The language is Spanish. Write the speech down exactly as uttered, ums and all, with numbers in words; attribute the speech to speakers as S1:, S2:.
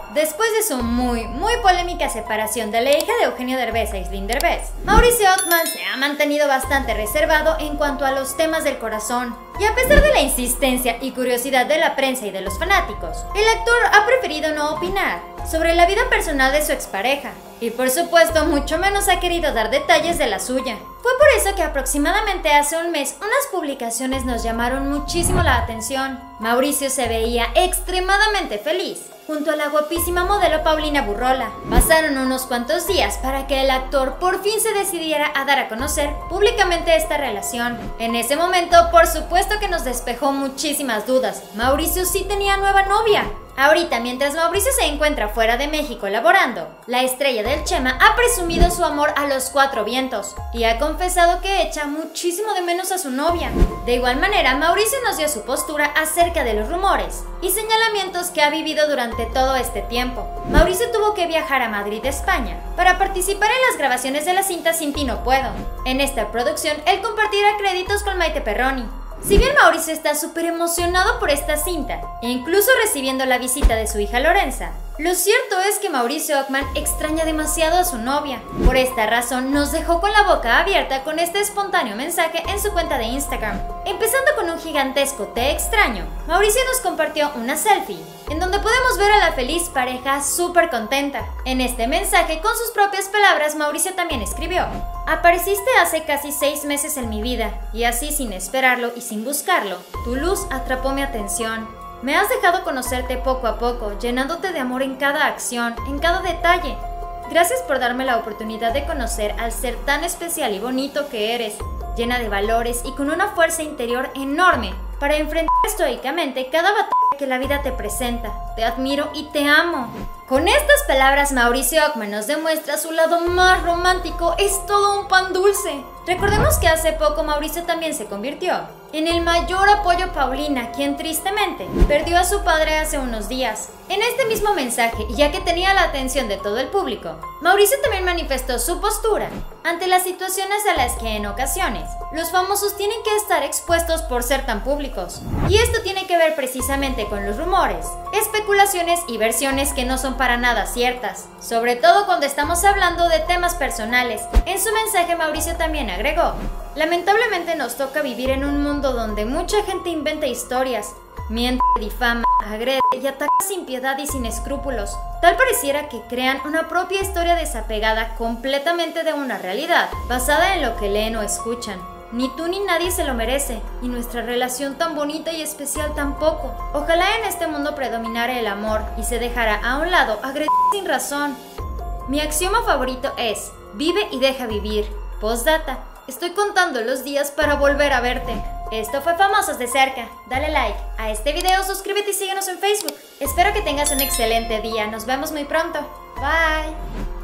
S1: Después de su muy, muy polémica separación de la hija de Eugenio Derbez, Aislinn Derbez, Mauricio Ockman se ha mantenido bastante reservado en cuanto a los temas del corazón. Y a pesar de la insistencia y curiosidad de la prensa y de los fanáticos, el actor ha preferido no opinar sobre la vida personal de su expareja. Y por supuesto, mucho menos ha querido dar detalles de la suya. Fue por eso que aproximadamente hace un mes unas publicaciones nos llamaron muchísimo la atención. Mauricio se veía extremadamente feliz junto a la guapísima modelo Paulina Burrola. Pasaron unos cuantos días para que el actor por fin se decidiera a dar a conocer públicamente esta relación. En ese momento, por supuesto que nos despejó muchísimas dudas. Mauricio sí tenía nueva novia. Ahorita, mientras Mauricio se encuentra fuera de México laborando, la estrella del Chema ha presumido su amor a los cuatro vientos y ha confesado que echa muchísimo de menos a su novia. De igual manera, Mauricio nos dio su postura acerca de los rumores y señalamientos que ha vivido durante todo este tiempo. Mauricio tuvo que viajar a Madrid, España, para participar en las grabaciones de la cinta Sin ti no puedo. En esta producción, él compartirá créditos con Maite Perroni. Si bien Mauricio está súper emocionado por esta cinta, e incluso recibiendo la visita de su hija Lorenza, lo cierto es que Mauricio Ockman extraña demasiado a su novia. Por esta razón nos dejó con la boca abierta con este espontáneo mensaje en su cuenta de Instagram. Empezando con un gigantesco "te extraño", Mauricio nos compartió una selfie, en donde podemos ver a la feliz pareja súper contenta. En este mensaje, con sus propias palabras, Mauricio también escribió: "Apareciste hace casi seis meses en mi vida, y así sin esperarlo y sin buscarlo, tu luz atrapó mi atención. Me has dejado conocerte poco a poco, llenándote de amor en cada acción, en cada detalle. Gracias por darme la oportunidad de conocer al ser tan especial y bonito que eres, llena de valores y con una fuerza interior enorme para enfrentar estoicamente cada batalla que la vida te presenta. Te admiro y te amo". Con estas palabras, Mauricio Ockman nos demuestra su lado más romántico. Es todo un pan dulce. Recordemos que hace poco Mauricio también se convirtió en el mayor apoyo a Paulina, quien tristemente perdió a su padre hace unos días. En este mismo mensaje, y ya que tenía la atención de todo el público, Mauricio también manifestó su postura ante las situaciones a las que en ocasiones los famosos tienen que estar expuestos por ser tan públicos. Y esto tiene que ver precisamente con los rumores, especulaciones y versiones que no son para nada ciertas, sobre todo cuando estamos hablando de temas personales. En su mensaje, Mauricio también agregó: "Lamentablemente nos toca vivir en un mundo donde mucha gente inventa historias, miente, difama, agrede y ataca sin piedad y sin escrúpulos. Tal pareciera que crean una propia historia desapegada completamente de una realidad, basada en lo que leen o escuchan. Ni tú ni nadie se lo merece, y nuestra relación tan bonita y especial tampoco. Ojalá en este mundo predominara el amor y se dejara a un lado agredir sin razón. Mi axioma favorito es: vive y deja vivir. Postdata, estoy contando los días para volver a verte". Esto fue Famosos de Cerca. Dale like a este video, suscríbete y síguenos en Facebook. Espero que tengas un excelente día. Nos vemos muy pronto. Bye.